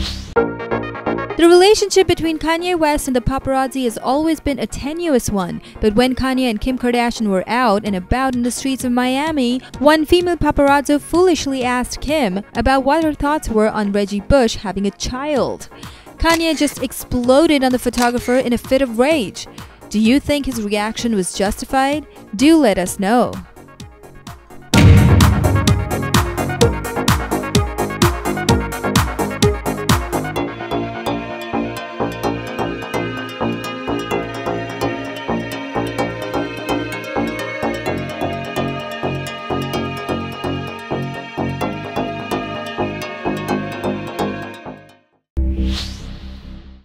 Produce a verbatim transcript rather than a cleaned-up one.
The relationship between Kanye West and the paparazzi has always been a tenuous one, but when Kanye and Kim Kardashian were out and about in the streets of Miami, one female paparazzo foolishly asked Kim about what her thoughts were on Reggie Bush having a child. Kanye just exploded on the photographer in a fit of rage. Do you think his reaction was justified? Do let us know.